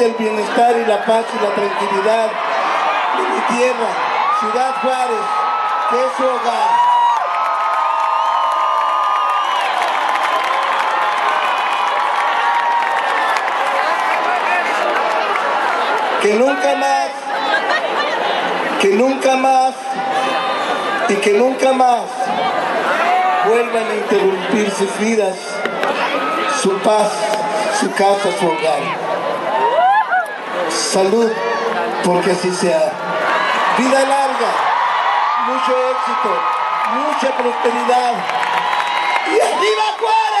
el bienestar y la paz y la tranquilidad de mi tierra, Ciudad Juárez, que es su hogar. Que nunca más y que nunca más vuelvan a interrumpir sus vidas, su paz, su casa, su hogar. Salud, porque así sea. Vida larga, mucho éxito, mucha prosperidad. ¡Y arriba Juárez!